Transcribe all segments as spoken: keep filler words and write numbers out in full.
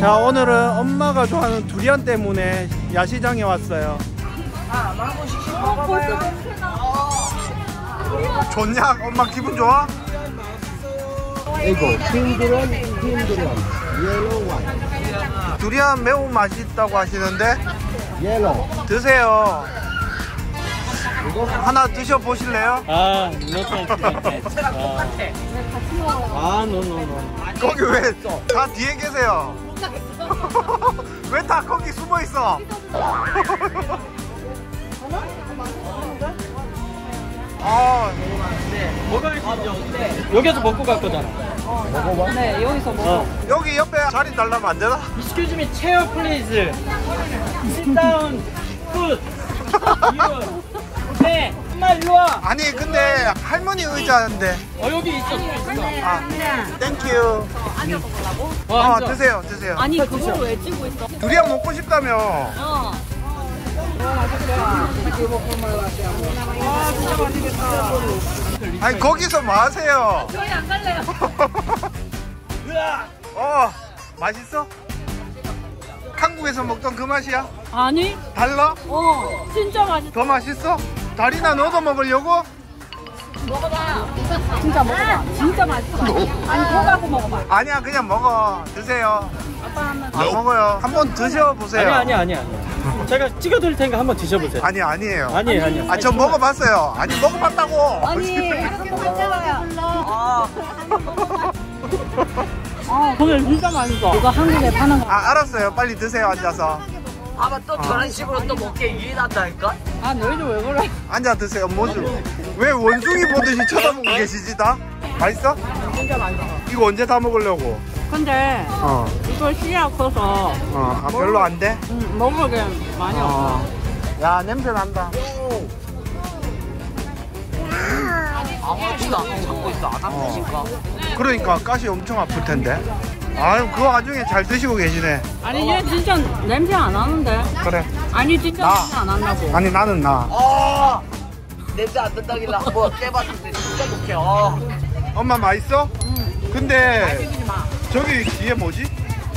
자, 오늘은 엄마가 좋아하는 두리안 때문에 야시장에 왔어요. 아, 망고씩 먹어봐요. 좋냐? 엄마 기분 좋아? 이거 흰 두리안, 흰 두리안, 옐로우 원. 두리안 매우 맛있다고 하시는데 옐로우. 드세요. 하나 드셔보실래요? 아, no thanks. 아, no, no, no. 거기 왜 다 뒤에 계세요? 왜 다 거기 숨어 있어? 아, 뭐가 있어? 여기서 먹고 갈 거잖아. 먹어봐. 네, 여기서 먹어. 어. 여기 옆에 자리 달라면 안 되나? Excuse me, chair please. Sit down. Food. 이거. 네, 엄마 일로 와. 아니 근데 할머니 의자인데. 어, 여기 있어. 있어. 아, 땡큐. 어, 아, 앉아. 드세요, 드세요. 아니, 그걸 왜 찍고 있어? 두리안 먹고 싶다며. 어. 아니 거기서 뭐 하세요? 저희 안 갈래요. 어, 맛있어? 한국에서 먹던 그 맛이야? 아니? 달라? 어, 진짜 맛있어. 더 맛있어? 다리나 넣어서 먹으려고? 먹어봐. 진짜 먹어봐. 진짜 맛있어. 아니, 더 갖고 먹어봐. 아니야, 그냥 먹어. 드세요. 아빠 한번. 안 먹어요. 한번 드셔보세요. 아니, 아니, 아니, 아니. 제가 찍어드릴 테니까 한번 드셔보세요. 아니, 아니에요. 아니에요, 아니에요. 아, 저 먹어봤어요. 아니, 먹어봤다고. 아니, 이렇게 먹어봐요. 아, 아, 오늘 진짜 맛있어. 이거 한국에 파는 거. 아, 알았어요. 빨리 드세요, 앉아서. 아마 또 저런 식으로 또 먹게 유인한다니까? 아, 너희들 왜 그래? 앉아 드세요. 뭐지? 왜 원숭이 보듯이 쳐다보고 계시지, 다? 맛있어? 진짜 맛있어. 이거 언제 다 먹으려고? 근데 어, 이거 씨앗 커서 어, 아, 별로 안 돼? 응, 먹을 게 많이 없어. 어. 야, 냄새 난다. 아무렇지도 않고 잡고 있어. 안 아프실까? 그러니까 가시 엄청 아플 텐데. 아유, 그 와중에 잘 드시고 계시네. 아니, 얘 진짜 냄새 안 나는데? 그래. 아니, 진짜 나. 냄새 안 난다고. 아니, 나는 나. 아! 냄새 안 난다길래 한번 깨봤는데 진짜 독해. 아. 엄마 맛있어? 응. 근데 튀기지 마. 저기 뒤에 뭐지?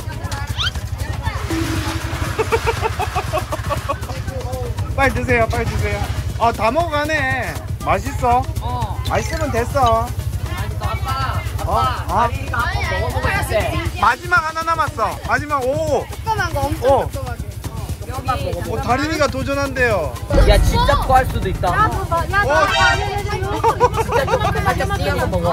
빨리 드세요, 빨리 드세요. 아, 다 먹어가네. 맛있어? 어. 맛있으면 됐어. 아빠, 어? 아, 다리가 한번 먹어보고 있어. 마지막 하나 남았어. 마지막 오. 조그만 거 엄청 어. 여기. 어, 다린이가 도전한대요. 야, 진짜 구할 수도 있다. 야, 진짜 조금 살짝 띄어서 먹어.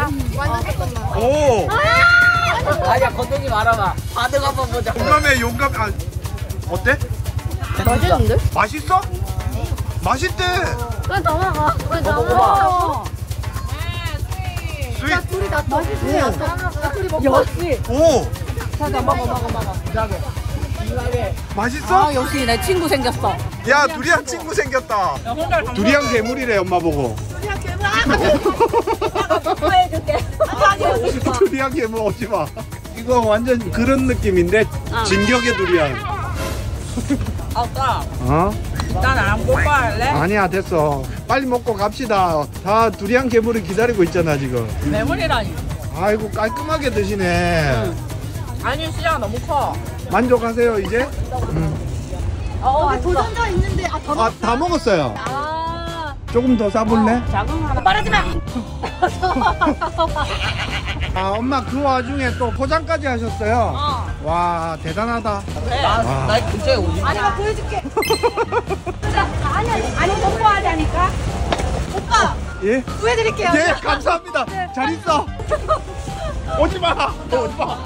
오. 아니야, 건동이 말아봐. 반응 한번 보자. 용감해, 용감. 아, 어때? 맛있는데? 맛있어? 맛있대. 왜 넘어가? 왜 넘어가? 스윗. 둘이 다 맛있어. 둘이 먹고. 역시. 오. 자자 먹어 먹어 먹어. 맛있어? 아, 역시 내 친구 생겼어. 야, 두리안 친구 생겼다. 두리안 괴물이래, 엄마 보고. 해줄게. 두리안 괴물 오지 마. 이거 완전 그런 느낌인데 어. 진격의 두리안. 아빠, 어? 나 나랑 뽀뽀할래? 아니야, 됐어. 빨리 먹고 갑시다. 다 두리안 괴물이 기다리고 있잖아, 지금. 메모리라니. 아이고, 깔끔하게 드시네. 아니, 시야가 너무 커. 만족하세요, 이제? 어, 어 도전자 있는데 아, 더 아, 다 먹었어요. 아, 조금 더 싸볼래? 작은 하나. 말하지 마. 아, 엄마 그 와중에 또 포장까지 하셨어요. 어. 와, 대단하다. 나, 와. 나 근처에 오지 마. 아니, 나 보여줄게. 아니, 아니, 뽀뽀하자니까. 오빠, 예? 구해드릴게요. 예, 감사합니다. 잘 있어. 오지 마. 오지 마.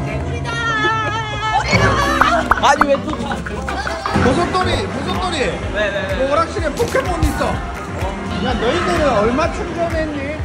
아니, 왜 또. 버섯돌이, 버섯돌이. 네네네. 뭐 오락실에 포켓몬 있어. 야, 너희들은 얼마 충전했니?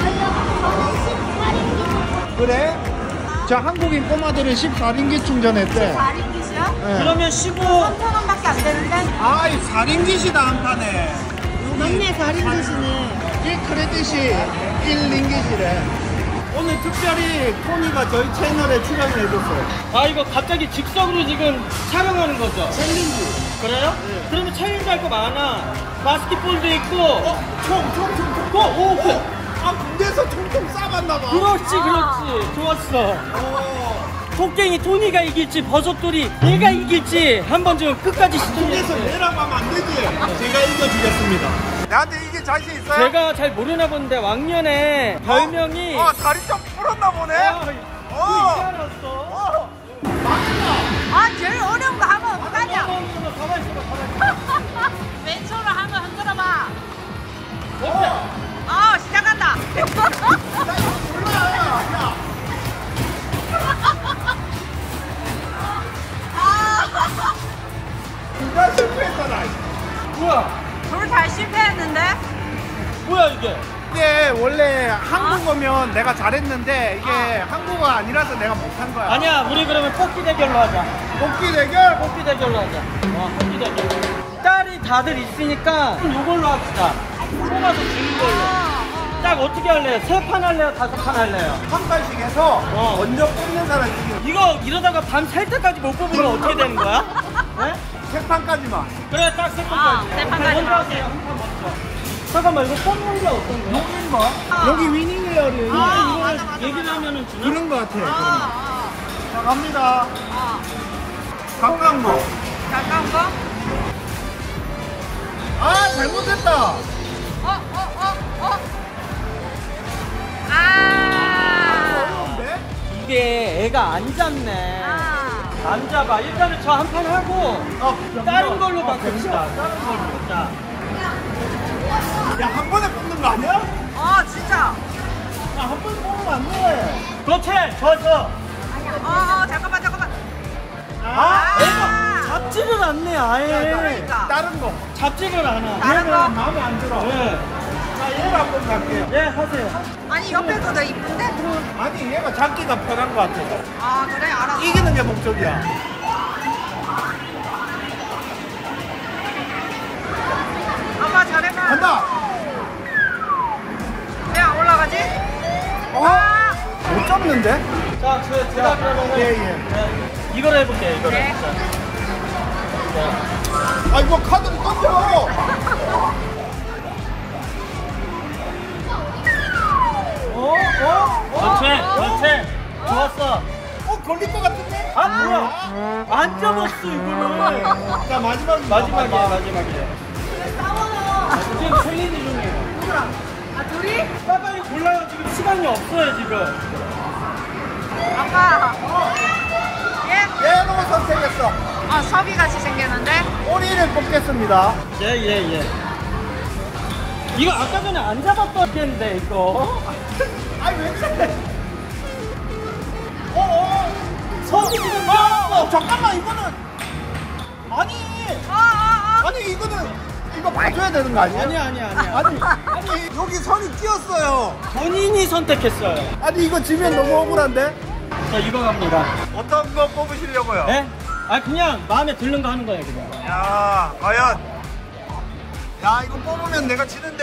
그래? 자, 한국인 꼬마들은 십사 링기 충전했대. 사 링깃이요? 네. 그러면 십오. 삼천 원밖에 안 되는데? 아이, 사 링깃이다, 한 판에. 맞네, 사 링깃이네. 이 크레딧이 일 링깃이래. 오늘 특별히 토니가 저희 채널에 출연해줬어요. 아, 이거 갑자기 즉석으로 지금 촬영하는 거죠? 챌린지. 그래요? 네. 그러면 챌린지 할 거 많아. 바스켓볼도 있고. 어? 총, 총, 총, 총. 어, 오, 오. 아, 군대에서 총총 쏴봤나봐. 그렇지, 그렇지. 좋았어. 어. 토깽이 토니가 이길지 버섯돌이 얘가 이길지 한번 좀 끝까지 그래서 시청해주세요. 내라고 하면 안 되지. 제가 이겨주겠습니다. 나한테 이게 자신 있어요? 제가 잘 모르나 보는데 왕년에 별명이 어, 다리 좀 풀었나 보네. 아, 어. 그 알았어. 어. 아, 제일 어려운 거 하면 어떡하냐? 가만 있어봐, 가만 있어봐. 왼손으로 한번 흔들어봐. 어. 어, 시작한다. 누가 실패했잖아. 뭐야? 둘 다 실패했는데? 뭐야 이게? 이게 원래 한국어면 내가 잘했는데 이게 한국어가 아니라서 내가 못한 거야. 아니야, 우리 그러면 뽑기 대결로 하자. 뽑기 대결? 뽑기 대결로 하자. 어, 뽑기 대결. 딸이 다들 있으니까 이걸로 합시다. 뽑아서 주는 걸로. 딱 어떻게 할래요? 세 판 할래요? 다섯 판 할래요? 한 발씩 해서 어. 먼저 뽑는 사람이 이기는 이거 이러다가 밤 살 때까지 못 뽑으면 어떻게 되는 거야? 네? 세 판까지만. 그래, 딱 세 아, 판까지. 세 판까지만. 먼저 하세요. 한 판 먼저. 잠깐만, 이거 뽑는 게 어떤 거야? 여기 뭐? 여기 위닝 레어를 아, 이거 맞아, 맞아, 얘기를 맞아. 하면은 주나? 그런 거 같아. 어, 자, 갑니다. 어, 어. 가까운 거. 가까운 거? 아, 잘못했다. 어, 어, 어, 어. 아. 어려운데? 이게 애가 안 잡네. 아. 안 잡아. 일단은 저 한 판 하고 어, 다른 걸로 어, 바꿉시다. 다른 걸로. 자. 야, 한 번에 뽑는 거 아니야? 어, 진짜. 야, 한 번에 뽑으면 안 돼. 그렇지. 좋았어. 어, 어, 잠깐만, 잠깐만. 아, 아. 애가 잡지를 않네, 아예. 그러니까. 다른 거. 잡지를 않아. 다른 얘는 거? 마음에 안 들어. 네. 자, 얘를 한번 갈게요. 예, 하세요. 아니, 옆에 거 더 이쁜데? 아니, 얘가 잡기가 편한 거 같아. 아, 그래, 알았어. 이기는 게 목적이야. 아빠 잘해봐. 간다. 왜 안 올라가지? 어? 아. 못 잡는데? 자, 저, 제가 그러면 예, 예. 네. 이걸 해볼게요, 이거를. 네. 자. 자. 아, 이거 카드를 던져. 어? 어? 그렇지, 그렇지. 좋았어. 어, 걸릴 것 같은데? 아, 뭐야? 안 잡았어, 이거를. 자, 마지막. 마지막이야, 마지막이야. 지금 챌린지 중이에요. 누구랑? 아, 둘이? 빨리 골라요. 지금 시간이 없어요, 지금. 아빠. 얘? 얘로 선택했어. 아, 서비같이 생겼는데? 오리를 뽑겠습니다. 예, 예, 예. 이거 아까 전에 안 잡았던 텐데, 이거. 아니, 왜 그래? 어, 어. 서비 지금 어, 잡았어. 어, 잠깐만, 이거는. 아니. 어, 어, 어. 아니, 이거는. 이거 봐줘야 되는 거 아니야? 아니야, 아니야, 아니야. 아니, 아니, 여기 선이 띄었어요. 본인이 선택했어요. 아니, 이거 지면 너무 억울한데? 자, 이거 갑니다. 어떤 거 뽑으시려고요? 예? 아, 그냥 마음에 드는 거 하는 거예요, 그냥. 야, 과연. 야, 이거 뽑으면 내가 지는데?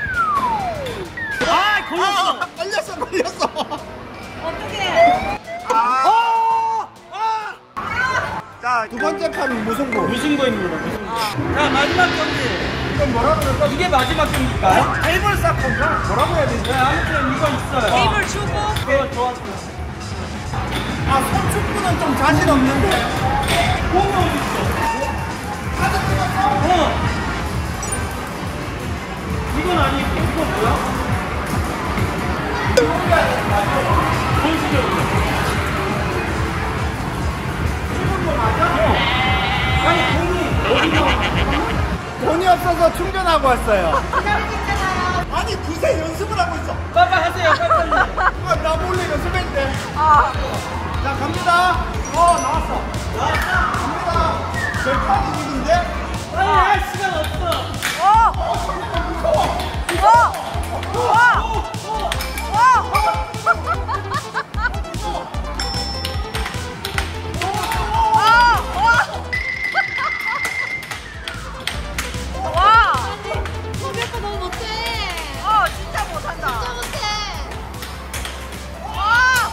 아, 걸렸어. 아, 걸렸어, 걸렸어. 어떡해. 아. 어! 아! 자, 두 번째 칸은 무승부. 무승부입니다, 무승부. 자, 마지막 경기. 이건 뭐라 그럴까? 이게 마지막 경기일까요? 테이블 사건가? 뭐라고 해야 되지? 네, 아무튼 이거 있어요. 테이블 주고. 그거 좋았어. 아, 손축구는 좀 자신 없는데. 공이 어디 있어? 카드 찍었어? 어. 이건 아니고, 이거 뭐야? 보여주세요. 찍은 거 맞아? 어. 아니, 공이 어디서? 돈이 없어서 충전하고 왔어요. 아니, 구세 연습을 하고 있어. 빨리 하세요, 빨리. 아, 나 몰래 연습했대. 아. 자, 갑니다. 어, 나왔어. 나왔다. 갑니다. 제 카드 누군데? 빨리 할 시간 없어. 어. 무서워. 어. 어. 어. 와! 소비 오빠 너무 못해. 어, 진짜 못한다. 진짜 못해. 와!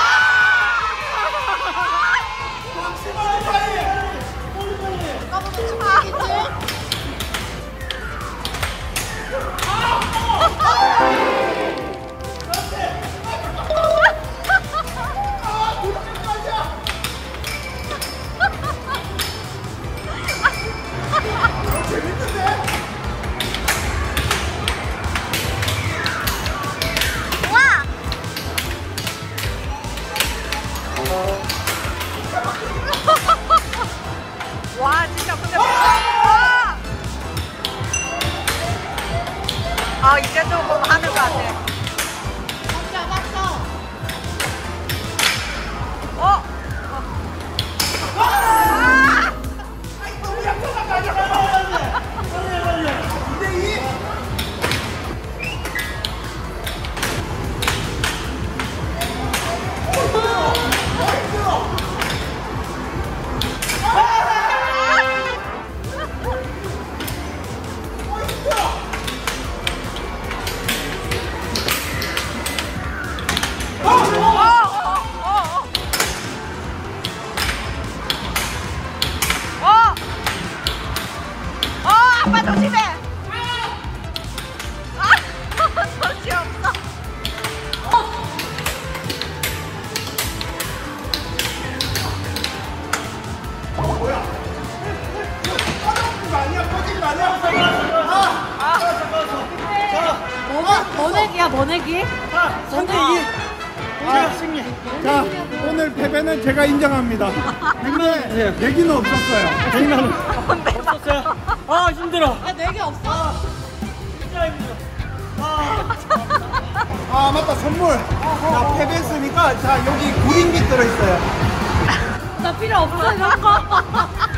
막심하는 사이. 까보면 죽겠지? 아 이제 조금 하는 거 같아. 맞다, 맞다. 어? 아빠 조심해! 아! 소시 없어! 아니야, 꺼진 거 아니야? 너네기야, 너네기? 자, 삼 대 이. 제가 승리. 자, 오늘 패배는 제가 인정합니다. 근데 얘기는 없었어요. 백만 없었어요. 아 힘들어. 아, 네개 없어. 진짜 힘들어. 아, 맞다, 선물. 자, 패배했으니까, 자, 여기 구린기 들어있어요. 나 필요 없어, 이런 거.